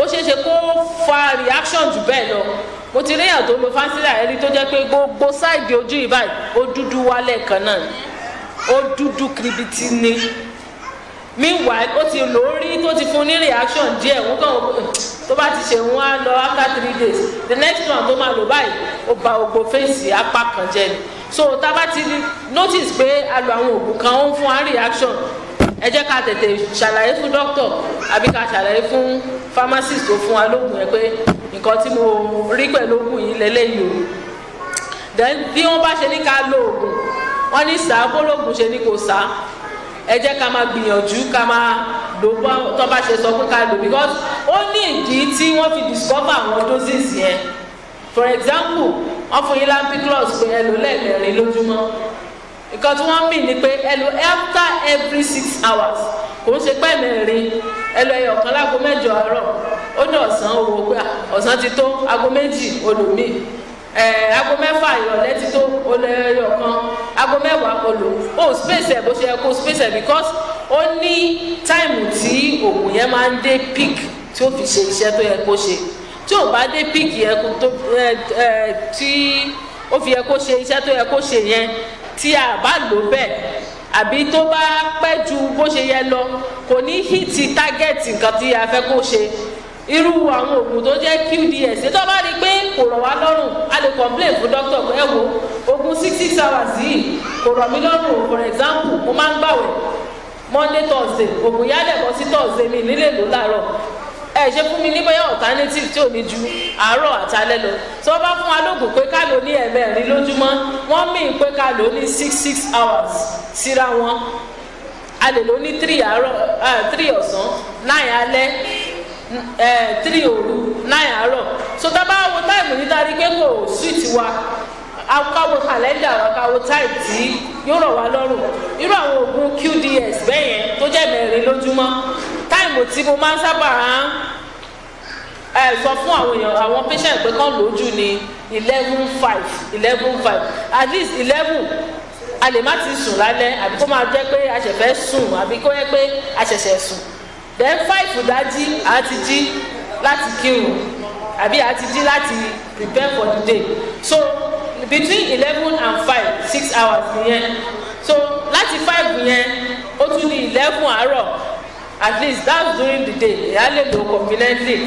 ó ṣeé ṣe kó fa reaction jù bẹ́ẹ̀ lọ. Mo ti rí èèyàn tó lo Fansidar ẹni tó jẹ́ pé gbogbo sáìdì ojú yìí báyìí ó dúdú wálẹ̀ kan náà ó dúdú kiribiti ni. Meanwhile ó ti lò ó rí tó ti fún ní reaction díẹ̀ wọ́n kàn tó bá ti ṣe wọ́n á lọ after three days the next one tó máa lò báyìí ó ba gbogbo fèsì apá kan jẹ́ ni. So tá a bá ti notice pé a lo àwọn oògùn kan ó ń fún wa reaction ẹ jẹ́ ká tètè ṣàlàyé fún doctor àbí ká ṣàlàyé fún pharmacist tó fún wa lóògùn yẹn pé nǹkan tí mo rí pẹ̀lú oògùn yìí lélẹ́yìí o. Then bí wọ́n bá ṣe ní ká lo oògùn wọ́n ní sá bólógùn ṣe ní kò sá ẹ jẹ́ ká máa gbìyànjú ká máa lò bọ́ tó bá ṣe sọ pé ká lò because ó ní ìdí tí wọ́n fi discover àwọn doses yẹn. For example wọ́n fún yín lampiclus pé ẹ lò lẹ́ẹ̀mẹrin lójúmọ́ nǹkan tí wọ́n mì ní pé ẹ lò after every six hours kò ń ṣe pẹ́ mẹ́rin ẹ lò ẹyọ kan láago mẹ́jọ àárọ̀ ó ní ọ̀sán owó pé ọ̀sán ti tó aago méjì olùmí ẹ aago mẹ́fà ìrọ̀lẹ́ ti tó olè ẹyọ kan aago mẹ́wàá olò ó space ẹ̀ bó ṣe yẹ kó space ẹ̀ because ó ní táìmù tí oògùn yẹn máa ń dé peak tí ó fi ṣe iṣẹ́ tó yẹ kó ṣe tí ò bá dé peak yẹn kó tó ẹ ẹ tí ó fi yẹ kó ṣe iṣẹ́ tó yẹ kó ṣe yẹn tí a bá lò bẹ́ẹ̀ àbí tó bá pẹ́ ju bó ṣe yẹ lọ kò ní hit target nǹkan tí a fẹ́ kó ṣe. Irú àwọn oògùn tó jẹ́ Q D S tó bá rí i pé kò rọ̀ wá lọ́rùn a lè complain fún doctor pé ẹ wo oògùn six six hours yìí kò rọ̀ mí lọ́rùn. For example mo máa ń gbàwẹ̀ Monday Thursday oògùn yá dẹ̀ bọ́ sí Thursday mi nílé lò láàárọ̀ ẹ ṣe fún mi ní bóyá alternative tí ò ní ju àárọ̀ àtàlẹ́ lọ tí wọ́n bá fún wa lóògùn pé ká lò ní ẹ̀mẹ́rin lójúmọ́ wọ́n mí pé ká lò ní six six hours síra wọn a lè lò ní three àárọ̀ three ọ̀sán nine alẹ́ three òru nine àárọ̀ so tá a bá wo táìmù ní dárí pé kò sweet wa káwo kàlẹ́ndà wa káwo táìmù tí yóò rọ̀ wá lọ́rùn irú àwọn oògùn Q D S bẹ́ẹ̀ yẹn tó jẹ́ mẹ́rin lójúmọ́ táìmù tí mo máa ń sábà ẹ sọ fún àwọn èèyàn àwọn patient pé kán lójú ní eleven five eleven five at least eleven a lè má ti sùn lálẹ́ àbí kó máa jẹ́ pé a ṣẹ̀fẹ̀ sùn àbí kó yẹ pé a ṣẹ̀ṣẹ̀ sùn then five dájí a ti jí láti kírun àbí a ti jí láti prepare for the day so between eleven and five six hours nìyẹn so láti five yẹn ó tún ní eleven àárọ̀ at least that's during the day ìyá lè lò conveniently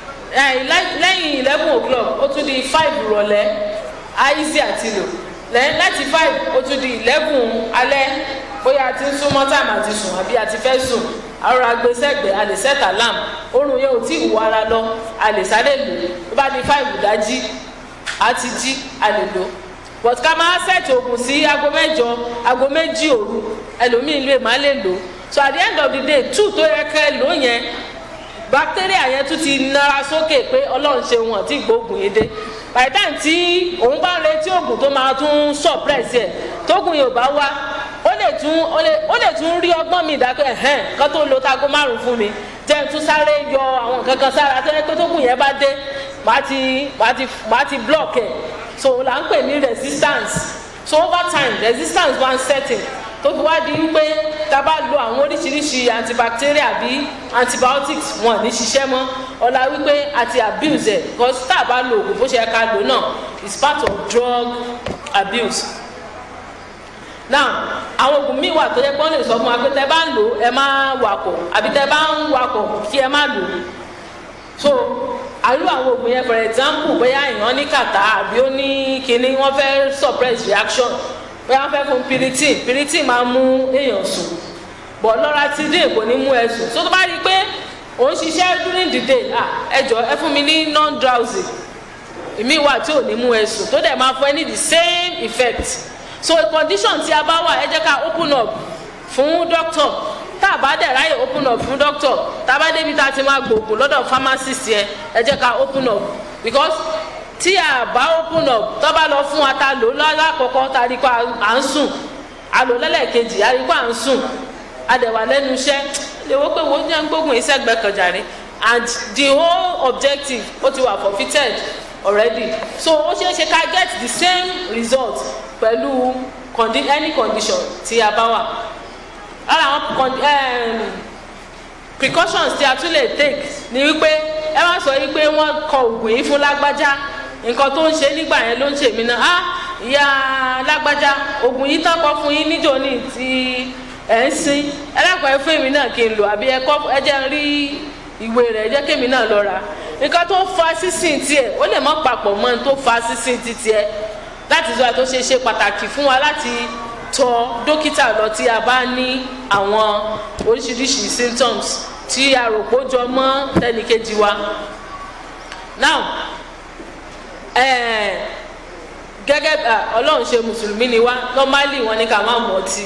lẹ́yìn eleven o'clock ó tún di five ìrọ̀lẹ́ easy àti lò lẹ́yìn láti five ó tún di eleven alẹ́ bóyá a ti ń súnmọ́ time àti sùn àbí a ti fẹ́ sùn àrùn agbésẹ́gbẹ̀ a lè set alarm oorun yẹn ò tí ì wọ ara lọ a lè sáré lò ó bá di five ìdájí a ti jí a lè lò but ká máa set oògùn sí aago mẹ́jọ aago méjì òru ẹlòmíín lè má lè lò so at the end of the day two tó yẹ kẹ́ lò yẹn bacteria yẹn tún ti nara sókè pé ọlọ́run ṣe wọn tí gbóògùn yẹn dé by the time tí òun bá ń retí oògùn tó máa tún suppress ẹ̀ tóògùn yẹn ò bá wá ó lè tún ó lè ó lè tún rí ọgbọ́n mi ìdákẹ́ ẹ̀hẹ́n kan tó lo tago márùn fún mi jẹ́ tún sáré yọ àwọn nǹkan kan sára tó yẹ pé tóògùn yẹn bá dé màá ti màá ti màá ti block ẹ̀ so là ń pè ní resistance so over time resistance one setting tó fi wá di wípé tá a bá lo àwọn oríṣiríṣi antibacterial bí antibiotics wọn ní ṣiṣẹ́ mọ́ ọ̀la wípé àti abuse ẹ̀ because tá a bá lo oògùn bó ṣe ká lò náà is part of drug abuse. now àwọn oògùn míì wà tó yẹ kó lè sọ fún wa pé tẹ bá ń lò ẹ má wakọ̀ àbí tẹ bá ń wakọ̀ kí ẹ má lò so àlù àwọn oògùn yẹn for example bóyá èèyàn ní kàtá àbí ó ní kinní wọ́n fẹ́ suppress reaction bóyá wọ́n fẹ́ fún piritin piritin máa mú èèyàn sùn bọ̀ loratidine kò ní mú ẹ sùn so tó bá rí i pé òun ṣiṣẹ́ during the day ah ẹ jọ ẹ fún mi ní non drowsy ìmí wà tí ò ní mú ẹ sùn tó dẹ̀ máa fún ẹ ní the same effect so condition tí a bá wà ẹ jẹ́ ká open up fún doctor tá a bá dẹ̀ ráyè open up fún doctor tá a bá débi tá a ti máa gbòògùn lọ́dọ̀ pharmacist yẹn ẹ jẹ́ ká open up because tí a bá open up tó bá lọ fún wa ta lò lálákọ̀ọ́kọ́ ta rí kó à ń sùn a lò lẹ́lẹ́kejì a rí kó à ń sùn a dẹ̀ wà lẹ́nu iṣẹ́ lè wọ́n pé wọ́n jẹ́ ń gbógun iṣẹ́ gbẹ́kànjáre and the whole objective ó ti wà forfeited already so ó ṣeé ṣe ká get the same result pẹ̀lú condi any condition tí a bá wà ara àwọn um, precautions tí a tún lè take ni wípé ẹ má sọ yìí pé wọ́n kọ oògùn yìí fún lágbájá nǹkan tó ń ṣe nígbà yẹn ló ń ṣe mí náà ah ìyá lágbájá oògùn yìí tán kọ fún yín níjọ́ ní ti ẹ̀ ń sin ẹlẹ́kọ̀ọ́ ẹ fún èmi náà kí n lò àbí ẹ jẹ́ ń rí ìwé rẹ̀ jẹ́ kémi náà lọ ra nǹkan tó fa sísìn tiẹ̀ ó lè mọ́ papọ̀ mọ́ tó fa sísìn ti tiẹ̀ láti sọ àtúnṣe ṣe pàtàkì fún wa láti tọ̀ dókítà lọ tí a bá ní àwọn oríṣiríṣi symptoms tí a rò pé ó jọ mọ́ tẹnìkejì wa. now ẹ̀ẹ́ gẹ́gẹ́ ọlọ́run ṣe mùsùlùmí ni wá normally wọ́n ní ká má mu ọtí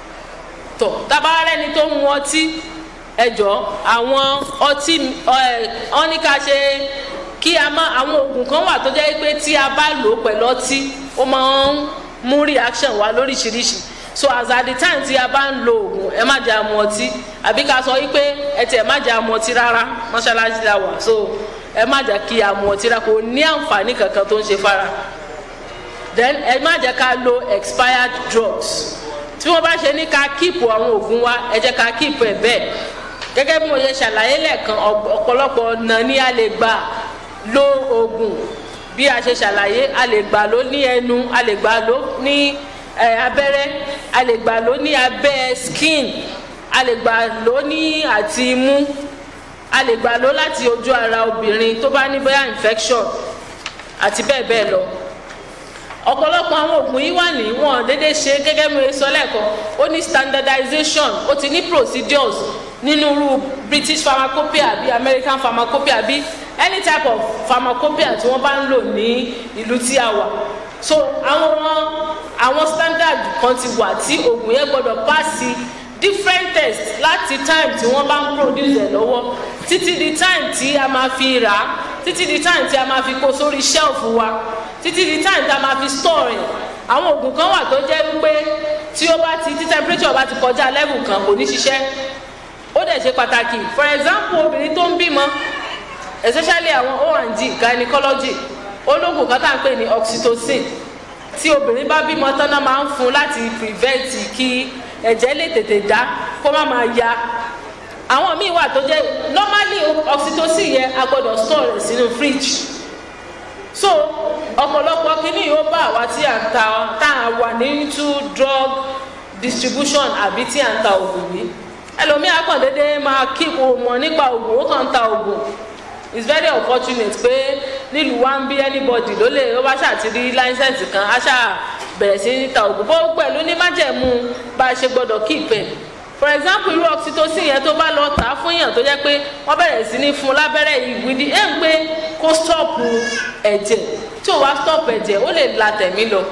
tọ̀ tábàárẹ́ni tó mu ọtí ẹjọ́ àwọn ọtí wọ́n ní ká ṣe kí a má àwọn oògùn kan wà tó jẹ́ pé tí a bá lò pẹ̀lú ọtí ó máa ń mú reaction wá lóríṣiríṣi so as at the time tí a bá ń lo oògùn ẹ má jẹ́ àmu ọtí àbí ká sọ wípé ẹ tiẹ̀ má jẹ́ àmu ọtí rárá mọ́ṣáláṣí la wà so ẹ má jẹ́ kí àmu ọtí rárá kò ní àǹfààní kankan tó ń ṣe fara then ẹ má jẹ́ ká lo expired drugs tí wọ́n bá ṣe ní ká keep àwọn oògùn wa ẹ jẹ́ ká keep ẹ̀ bẹ́ẹ̀ gẹ́gẹ́ bí mo ṣe ṣàlàyé lẹ́ẹ̀kan ọ̀pọ̀lọpọ̀ ọ̀nà ni a lè gbà lo oògùn bí a ṣe ṣàlàyé a lè gbà ló ní ẹnu a lè gbà ló ní abẹ́rẹ́ a lè gbà ló ní abẹ́ skin a lè gbà ló ní àti imú a lè gbà ló láti ojú ara obìnrin tó bá ní bóyá infection àti bẹ́ẹ̀ bẹ́ẹ̀ lọ ọ̀pọ̀lọpọ̀ àwọn oògùn yìí wà ní wọn dédé ṣe gẹ́gẹ́ bí mo sọ lẹ́ẹ̀kan ó ní standardization ó ti ní procedures nínú irú British pharmacopoeia bí American pharmacopoeia bí any type of pharmacopoeia tí wọ́n bá ń lò ní ìlú tí a wà so àwọn àwọn standard kan ti wà tí oògùn yẹn gbọ́dọ̀ pass different tests láti time tí wọ́n bá ń produce ẹ̀ lọ́wọ́ títí di time tí a máa fi rà á títí di time tí a máa fi kó sórí shelf wa títí di time tí a máa fi store ẹ̀ àwọn oògùn kan wà tó jẹ́ wípé tí ó bá ti tí temperature bá ti kọjá level kan kò ní ṣiṣẹ́ ó dẹ̀ ṣe pàtàkì for example obìnrin tó ń bímọ especially àwọn O and G gynecology ológun kan tá à ń pè ní oxytocin tí obìnrin bá bímọ tán náà máa ń fún láti prevent kí ẹ̀jẹ̀ lè tètè dá kó má máa ya àwọn míì wà tó jẹ́ normally oxytocin yẹn a gbọ́dọ̀ store rẹ̀ sínú fridge so ọ̀pọ̀lọpọ̀ kìíní yóò bá àwa tí à ń ta tá à wà ní into drug distribution àbí tí à ń ta oògùn yìí ẹlòmíà kàn déédéé máa kí kò mọ̀ nípa oògùn ó kàn ń ta oògùn it's very unfortunate pé nílùú wa ń bí anybody ló lè ó bá ṣàtìrí license kan á ṣáà bẹ̀rẹ̀ sí ní ta oògùn bó pẹ̀lú ní májẹ̀mú bá a ṣe gbọ́dọ̀ keep ẹ̀ for example irú oxytocin yẹn tó bá lọ tà á fún yàn tó jẹ́ pé wọ́n bẹ̀rẹ̀ sí ní fún lábẹ́rẹ́ ìwídìí ẹ̀ ń pé kó stop ẹ̀jẹ̀ tí ò wá stop ẹ̀jẹ̀ ó lè la tẹ̀mí lọ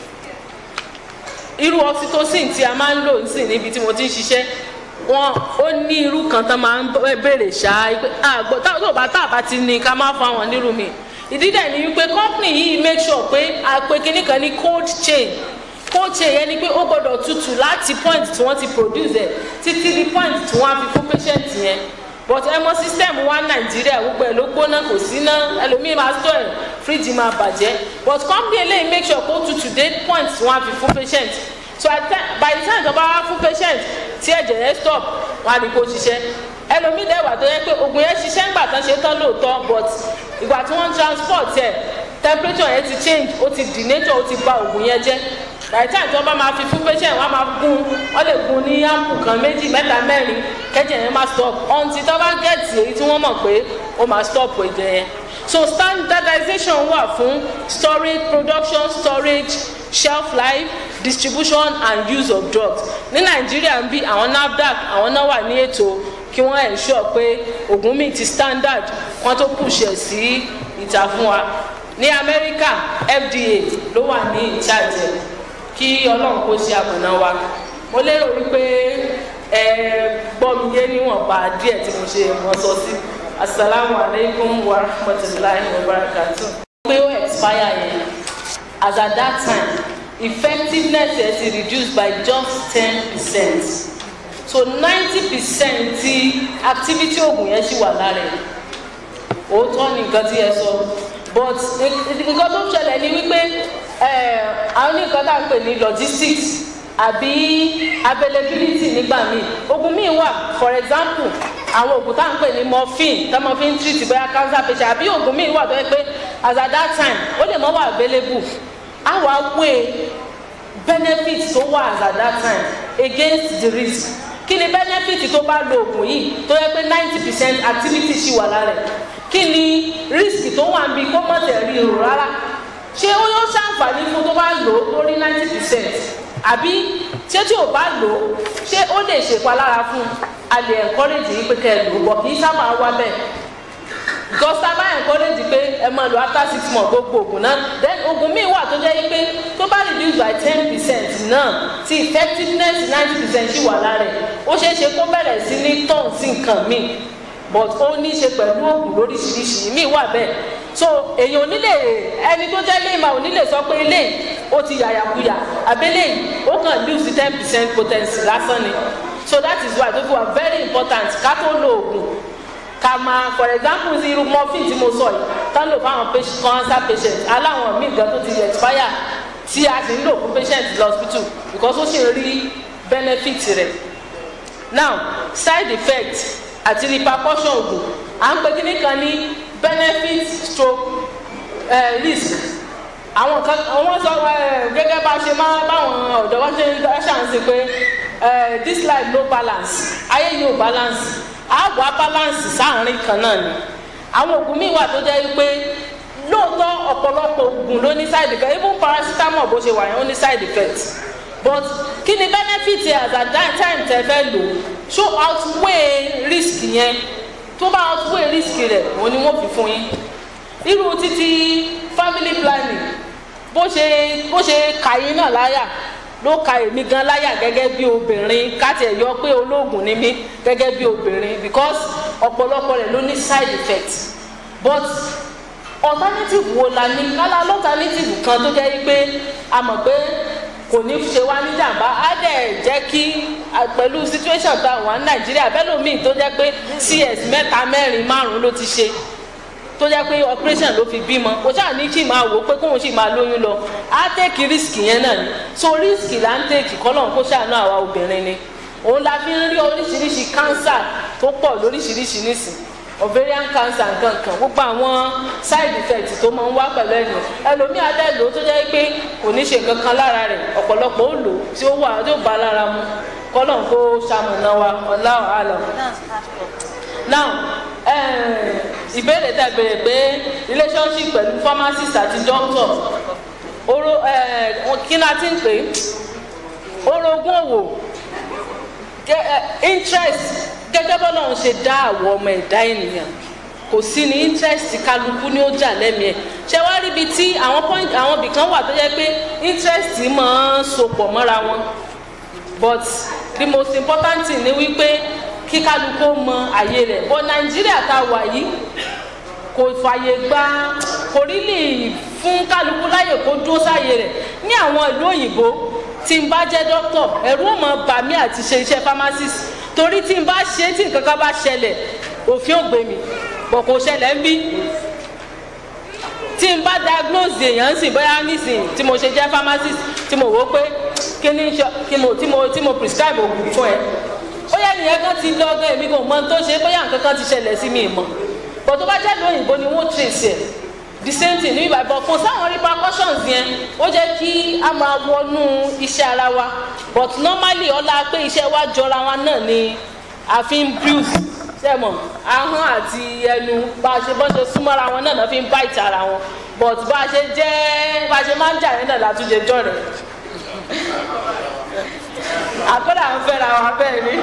irú oxytocin tí a máa ń lò sí níbi tí mo ti ń ṣiṣẹ́ wọn ó ní irú kan tán máa ń béèrè ṣáá pé àgbọ̀ tó bá tá a bá ti ní ká má fún àwọn nírú mi ìdí dẹ̀ ni wípé company yìí make sure pé a pé kinní kan ní cold chain cold chain yẹn ni pé ó gbọ́dọ̀ tutù láti point tí wọ́n ti produce ẹ̀ títí di point tí wọ́n á fi fún patient yẹn but ẹmọ system wa Nàìjíríà gbogbo ẹ̀ ló gbóná kò sí ná ẹlòmíì máa store ẹ̀ fridge máa bàjẹ́ but company eléyìí make sure kó tutù dé point tí wọ́n á fi fún patient so by the time tó bá wá fún patient tí ẹ̀jẹ̀ yẹn stop wọn á ní kó ṣiṣẹ́ ẹlòmíì dẹ̀ wà tó yẹ pé oògùn yẹn ṣiṣẹ́ ńgbà tán ṣe tán lóòótọ́ but ìgbà tí wọ́n transport ẹ̀ temperature yẹn ti change ó ti denature ó ti bà oògùn yẹn jẹ́ by the time tí wọ́n bá máa fi fún patient wọ́n á máa gún wọ́n lè gún ní ample kan méjì mẹ́ta mẹ́rin kẹ́jẹ̀ yẹn máa stop until tó bá gẹ̀ẹ́tì èyí tí wọ́n mọ̀ pé ó máa stop ẹ̀jẹ̀ yẹn so standardization wà fún storage production storage shelf life distribution and use of drugs ní Nàìjíríà ń bí àwọn NAFDAC àwọn náà wà ní ètò kí wọ́n ensure pé oògùn míì ti standard wọ́n tó push ẹ̀ sí ìta fún wa ní Amẹ́ríkà F D A ló wà ní ìcharge kí Ọlọ́run kó ṣe àmọ̀nà wa mo lérò wípé ẹ gbọ́ mi yé níwọ̀nba díẹ̀ tí mo ṣe mọ́ sọ sí asalaamu alaikum wa rahmatulahi wa barakatuh. pé ó expire yẹn as at that time effectiveness ẹ ti reduced by just ten percent so ninety percent ti activity oògùn yẹn ṣì wà lára ẹ̀ òótọ́ ni nǹkan tí ẹ sọ but nǹkan tó ṣẹlẹ̀ ni wípé àwọn nǹkan tá à ń pè ní logistics àbí availability nígbà míì oògùn míì wà for example àwọn oògùn tá à ń pè ní morphine tá máa fi ń treat bóyá cancer patient àbí oògùn míì wà tó yẹ pé as at that time ó lè mọ́ wà available á wá weigh benefit tó wà as at that time against the risk. Kí ni benefit tó bá lo oògùn yìí tó yẹ pé ninety percent activity ṣì wà lára ẹ̀? Kí ni risk tó wà níbi kó má tẹ̀ rí irun rárá? Ṣé ó yóò ṣàǹfààní fún tó bá lò ó lórí ninety percent? Àbí ṣé tí ò bá lò ó ṣé ó lè ṣèpalára fún un? A lè encourage yìí pé kẹ́ ẹ lò ó bọ̀ kì í sábà wá bẹ́ẹ̀. Because tá a bá encourage pé ẹ máa lò after six months gbogbo oògùn náà, then oògùn míì wà tó jẹ́ pé tó bá reduce by ten percent náà tí effectiveness ninety percent ṣì wà lára ẹ̀, ó ṣeé ṣe kó bẹ̀rẹ̀ sí ní tọ̀n sí nǹkan míì, but ó ní í ṣe pẹ̀lú oògùn lóríṣiríṣi míì wà bẹ́ẹ̀. So èèyàn ò ní lè ẹni tó jẹ́ léèmà ò ní lè sọ pé ilé ó ti yàyàkuyà àbẹ́lẹ̀ ó kàn lose ten percent potency lásán ni. So that is why those are very important ká tó lo oògùn. Kama for example irú morphine tí mo sọ yìí tán lò fáwọn cancer patient aláwọn míì gan tó ti expire tí a sì ń lò fún patient lọ hospital because ó sì ń rí benefit rẹ̀. Now side effect àti repercussion oògùn à ń pè kíní kan ní benefit stroke uh, risk. Àwọn kan wọ́n sọ gẹ́gẹ́ bá ṣe máa báwọn ọ̀dọ́ wá ṣe ń ṣàǹsì pé this life no balance, ayé yóò balance, àgbà balance sáàrin kan náà ni. Àwọn oògùn míì wà tó jẹ́ pé lóòótọ́ ọ̀pọ̀lọpọ̀ oògùn ló ní side effect, even paracetamol bó ṣe wà yẹn ó ní side effect, but kí ni benefit yẹn at that time tẹ́ fẹ́ lò ṣó outweigh risk yẹn? Tó bá outweigh risk rẹ̀ òun ni wọ́n fi fún yín. Irú títí family planning bó ṣe bó ṣe kàyín náà láyà ló ka èmi gan láyà gẹ́gẹ́ bí obìnrin káti ẹ̀ yọ pé olóògùn ni mí gẹ́gẹ́ bí obìnrin because ọ̀pọ̀lọpọ̀ rẹ̀ ló ní side effect, but alternative wo la ní? Kálá alternative kan tó jẹ́ pé a mọ̀ pé kò ní ṣe wá ní jàmbá á dẹ̀ jẹ́ kí pẹ̀lú situation tá a wà ní Nàìjíríà bẹ́ẹ̀ lómi tó jẹ́ pé C S mẹ́ta mẹ́rin márùn-ún ló ti ṣe tó jẹ́ pé operation ló fi bímọ kò ṣáà ní kí máa wò pé kóun sì máa lóyún lọ á tẹ́kì risk yẹn náà ni. So risk là ń tẹ́kì kọ́lọ́n kó ṣàánú àwa obìnrin ni. Òun la fi ń rí oríṣiríṣi cancer tó pọ̀ lóríṣiríṣi nísìn, ovarian cancer nǹkan kan gbogbo àwọn side effects tó máa ń wá pẹ̀lú ẹ̀yìn. Ẹlòmíì adé lò ó tó jẹ́ pé kò ní ṣe nǹkan kan lára rẹ̀, ọ̀pọ̀lọpọ̀ ó lò ó tí ó wà tí ó bá lára mu kọ́lọ́n kó ṣàmùnà wa Allahu a'lam. Now ìbéèrè tẹ́ béèrè pé relationship pẹ̀lú pharmacist àti doctor oro kí la ti ń pè orogún òwò interest gẹ́gẹ́ bọ́lá òun ṣe dá àwọ̀ ọmọ ẹ̀dá ènìyàn kò sí ní interest kálukú ní ó jà lẹ́mìí ẹ̀. Ṣé wá rí ibi tí àwọn point àwọn ibì kan wà tó jẹ́ pé interest máa ń sopọ̀ mọ́ra wọn, but the most important thing ni wípé kí kálukú mọ àyè rẹ̀. Bọ́ Nàìjíríà tá a wà yìí kò fàyè gba kò rí lè fún kálukú láyè kó dúró sáyè rẹ̀. Ní àwọn ìlú òyìnbó tí n bá jẹ́ doctor ẹ̀rù ó máa bà mí àti ṣe iṣẹ́ pharmacist torí tí n bá ṣe tí nǹkan kan bá ṣẹlẹ̀ òfin ò gbé mi bọ̀ kò ṣẹlẹ̀ ń bí. Tí n bá diagnose èèyàn sìn bóyá nísìn tí mo ṣe jẹ́ pharmacist tí mo wò ó pé kí ni tí mo tí mo tí mo prescribe oògùn fún ẹ ó yẹ nìyẹn kan ti lọ gan èmi kò mọ tó ṣe bóyá nǹkan kan ti ṣẹlẹ̀ sí mi mọ́ bọ̀ tó bá jẹ́ lóyìnbó ni wọ́n trace ẹ̀ the same thing ní ìbàdàn kò sáwọn repercussions yẹn ó jẹ́ kí a máa wọnú iṣẹ́ ara wa but normally ọlá pé iṣẹ́ wa jọra wa náà ni a fi ń bruise sẹ́mọ̀ ahọ́n àti ẹnu bá a ṣe bọ́ ṣe súnmọ́ra wọn náà náà fi ń bite ara wọn but bá a ṣe jẹ́ bá a ṣe máa ń jà yẹn náà látúnjẹ jọ rẹ̀ àpẹẹrẹ àwọn fẹ́ra wa bẹ́ẹ̀ ni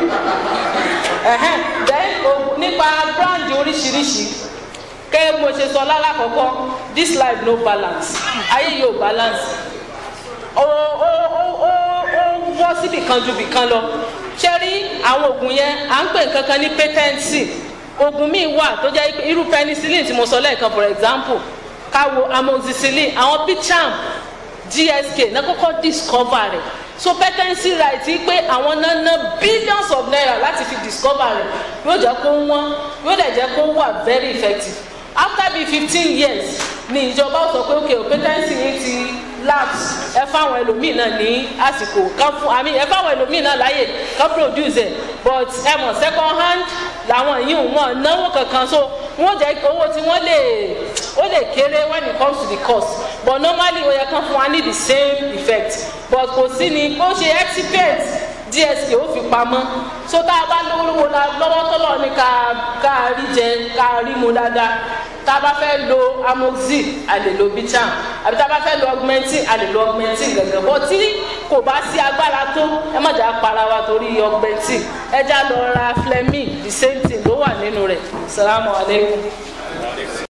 then nípa brand oríṣiríṣi kẹ́ mo ṣe sọ lálàkọ́kọ́ this life no balance ayé yóò balance ó ó ó ó ó wọ́ síbì kan ju bì kan lọ ṣe rí àwọn oògùn yẹn à ń pè kankan ní patency oògùn míì wà tó jẹ́ irú penicillin tí mo sọ lẹ́ẹ̀kan for example káwo amoxicillin àwọn bicham G S K náà kọ́kọ́ discover rẹ̀ so patency right pé àwọn náà ná billions of naira láti fi discover rẹ̀ yóò jẹ́ kó wọ́n yóò dẹ̀ jẹ́ kó wà very effective after bíi fifteen years ni ìjọba sọ pé okay patency yìí ti labs ẹ fáwọn ẹlòmíì náà ní àsìkò kan fún àmì ẹ fáwọn ẹlòmíì náà láyè kan produce ẹ but ẹ mọ̀ second hand làwọn yìí wọn náwó kankan so wọ́n jẹ́ owó tí wọ́n lè ó lè kéré when it comes to the cost but normally ó yẹ kán fún wa ní the same effect but kò sí ni ó ṣe exhibit D S K ó fi pamọ́ so tá a bá lówó lọ́wọ́ tọ́lọ̀ ní ká ká rí jẹ ká rí mu dáadáa tá a bá fẹ́ lo amoxil a lè lo bicham àbí tá a bá fẹ́ lo augmentin a lè lo augmentin gẹ́gẹ́ bọ́ tí kò bá sí agbára tó ẹ má jà para wa torí augmentin ẹ já lọ ra fleming the same thing ló wà nínú rẹ̀ salamu aleykum.